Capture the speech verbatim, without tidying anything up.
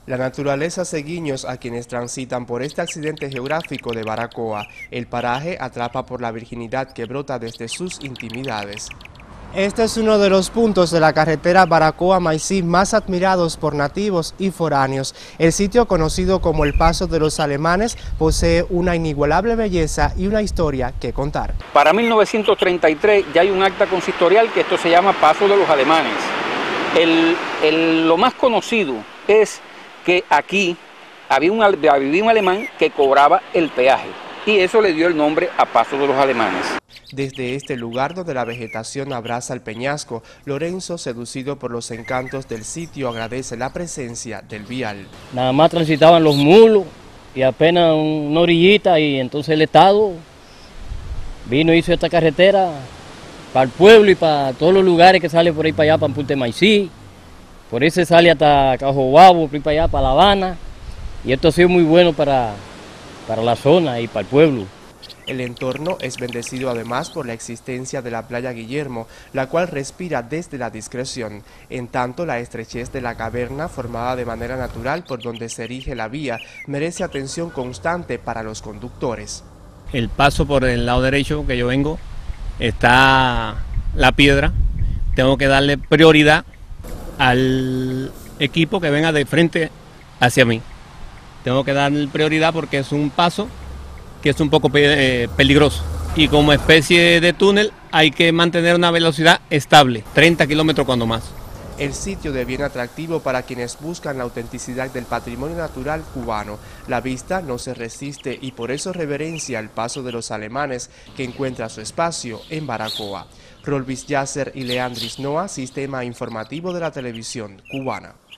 La naturaleza hace guiños a quienes transitan por este accidente geográfico de Baracoa. El paraje atrapa por la virginidad que brota desde sus intimidades. Este es uno de los puntos de la carretera Baracoa-Maicí más admirados por nativos y foráneos. El sitio, conocido como el Paso de los Alemanes, posee una inigualable belleza y una historia que contar. Para mil novecientos treinta y tres ya hay un acta consistorial que esto se llama Paso de los Alemanes. El, el, lo más conocido es que aquí había un, había un alemán que cobraba el peaje y eso le dio el nombre a Paso de los Alemanes. Desde este lugar donde la vegetación abraza el peñasco, Lorenzo, seducido por los encantos del sitio, agradece la presencia del vial. Nada más transitaban los mulos y apenas una orillita, y entonces el Estado vino y hizo esta carretera para el pueblo y para todos los lugares que salen por ahí para allá, para Punta Maicí. Por ahí se sale hasta Cajobabo, por ahí para allá, para La Habana, y esto ha sido muy bueno para, para la zona y para el pueblo. El entorno es bendecido además por la existencia de la playa Guillermo, la cual respira desde la discreción. En tanto, la estrechez de la caverna, formada de manera natural por donde se erige la vía, merece atención constante para los conductores. El paso por el lado derecho que yo vengo, está la piedra. Tengo que darle prioridad al equipo que venga de frente hacia mí. Tengo que darle prioridad porque es un paso que es un poco eh, peligroso, y como especie de túnel hay que mantener una velocidad estable, treinta kilómetros cuando más. El sitio de bien atractivo para quienes buscan la autenticidad del patrimonio natural cubano. La vista no se resiste y por eso reverencia el Paso de los Alemanes, que encuentra su espacio en Baracoa. Rolvis Yasser y Leandris Noa, Sistema Informativo de la Televisión Cubana.